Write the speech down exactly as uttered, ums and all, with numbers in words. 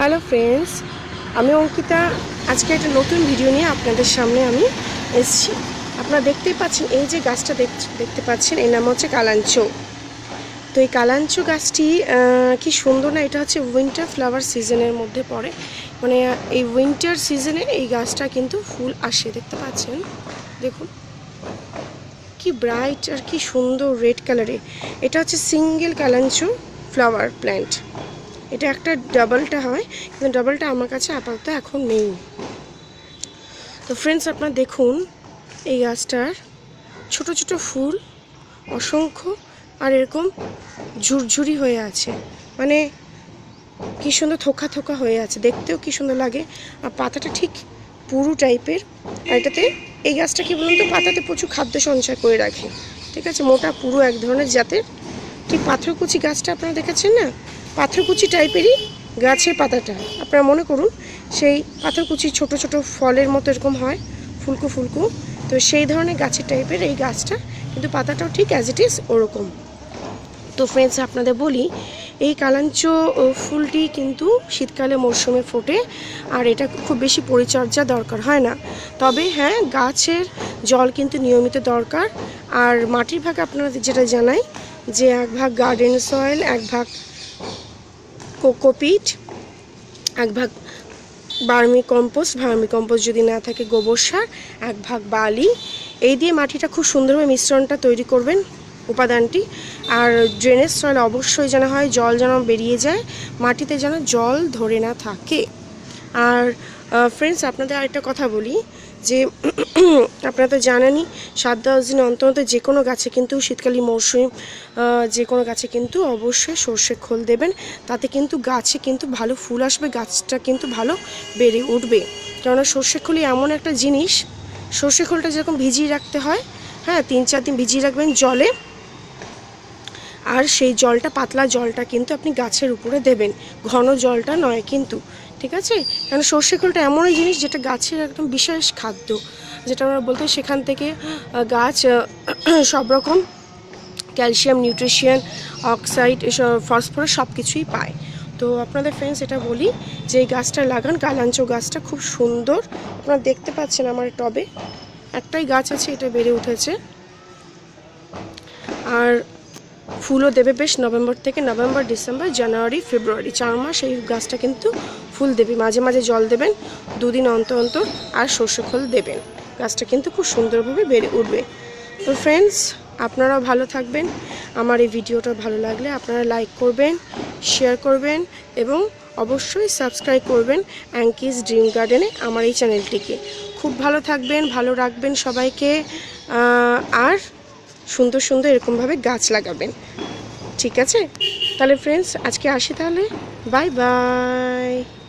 Hello friends, আমি অঙ্কিতা। আজকে একটা নতুন ভিডিও নিয়ে আপনাদের সামনে আমি এসেছি। আপনারা দেখতেই পাচ্ছেন, এই যে গাছটা দেখতে পাচ্ছেন, এর নাম হচ্ছে কালাঞ্চো। তো এই কালাঞ্চো গাছটি কি সুন্দর না! এটা হচ্ছে উইন্টার ফ্লাওয়ার সিজনের মধ্যে পড়ে, মানে এই উইন্টার সিজনে এই গাছটা কিন্তু ফুল আসে। দেখতে পাচ্ছেন, দেখুন কি ব্রাইট আর কি সুন্দর রেড কালারে। এটা হচ্ছে সিঙ্গেল কালাঞ্চো ফ্লাওয়ার প্ল্যান্ট। এটা একটা ডাবলটা হয়, কিন্তু ডাবলটা আমার কাছে আপাতত এখন নেই। তো ফ্রেন্ডস, আপনারা দেখুন এই গাছটার ছোট ছোট ফুল অসংখ্য, আর এরকম ঝুরঝুরি হয়ে আছে, মানে কি সুন্দর থোকা থোকা হয়ে আছে, দেখতেও কি সুন্দর লাগে। আর পাতাটা ঠিক পুরু টাইপের। আর এটাতে এই গাছটা কি বলুন তো, পাতাতে প্রচুর খাদ্য সঞ্চয় করে রাখে। ঠিক আছে, মোটা পুরু এক ধরনের জাতের। ঠিক পাথরকুচি গাছটা আপনারা দেখেছেন না, পাথরকুচি টাইপেরই গাছের পাতাটা। আপনারা মনে করুন সেই পাথরকুচি ছোট ছোট ফলের মতো এরকম হয়, ফুলকো ফুলকো। তো সেই ধরনের গাছের টাইপের এই গাছটা, কিন্তু পাতাটাও ঠিক অ্যাজ ইট ইজ ওরকম। তো ফ্রেন্ডস, আপনাদের বলি, এই কালাঞ্চো ফুলটি কিন্তু শীতকালে মরশুমে ফোটে, আর এটা খুব বেশি পরিচর্যা দরকার হয় না। তবে হ্যাঁ, গাছের জল কিন্তু নিয়মিত দরকার। আর মাটির ভাগ আপনাদের যেটা জানাই, যে এক ভাগ গার্ডেন সয়েল, এক ভাগ কোকোপিট, এক ভাগ ভার্মি কম্পোস্ট, ভার্মি কম্পোস্ট যদি না থাকে গোবর সার, এক ভাগ বালি, এই দিয়ে মাটিটা খুব সুন্দরভাবে মিশ্রণটা তৈরি করবেন, উপাদানটি। আর ড্রেনেজ সয়েল অবশ্যই যেন হয়, জল যেন বেরিয়ে যায়, মাটিতে যেন জল ধরে না থাকে। আর ফ্রেন্ডস, আপনাদের আরেকটা কথা বলি, যে আপনারা তো জানেনই, সাত দশ দিন অন্তর অন্তর যে কোনো গাছে কিন্তু শীতকালীন মরশুম যে কোনো গাছে কিন্তু অবশ্যই সর্ষে খোল দেবেন। তাতে কিন্তু গাছে কিন্তু ভালো ফুল আসবে, গাছটা কিন্তু ভালো বেড়ে উঠবে। কেননা সর্ষে খোলই এমন একটা জিনিস, সর্ষে খোলটা যেরকম ভিজিয়ে রাখতে হয়, হ্যাঁ, তিন চার দিন ভিজিয়ে রাখবেন জলে, আর সেই জলটা, পাতলা জলটা কিন্তু আপনি গাছের উপরে দেবেন, ঘন জলটা নয় কিন্তু। ঠিক আছে, কারণ সর্ষে খোলটা এমনই জিনিস যেটা গাছের একদম বিশেষ খাদ্য, যেটা আমরা বলতে, সেখান থেকে গাছ সব রকম ক্যালসিয়াম, নিউট্রিশন, অক্সাইড, এসব ফসফরাস সব কিছুই পায়। তো আপনাদের ফ্রেন্ডস এটা বলি যে এই গাছটা লাগান, কালাঞ্চো গাছটা খুব সুন্দর। আপনারা দেখতে পাচ্ছেন আমার টবে একটাই গাছ আছে, এটা বেড়ে উঠেছে, আর ফুলও দেবে বেশ। নভেম্বর থেকে নভেম্বর, ডিসেম্বর, জানুয়ারি, ফেব্রুয়ারি, চার মাস এই গাছটা কিন্তু ফুল দেবে। মাঝে মাঝে জল দেবেন, দুদিন অন্তর অন্তর, আর সর্ষে খোল দেবেন। গাছটা কিন্তু খুব সুন্দরভাবে বেড়ে উঠবে। তো ফ্রেন্ডস, আপনারাও ভালো থাকবেন। আমার এই ভিডিওটা ভালো লাগলে আপনারা লাইক করবেন, শেয়ার করবেন, এবং অবশ্যই সাবস্ক্রাইব করবেন অ্যাঙ্কিস ড্রিম গার্ডেনে, আমার এই চ্যানেলটিকে। খুব ভালো থাকবেন, ভালো রাখবেন সবাইকে, আর সুন্দর সুন্দর এরকমভাবে গাছ লাগাবেন। ঠিক আছে, তাহলে ফ্রেন্ডস আজকে আসি, তাহলে বাই বাই।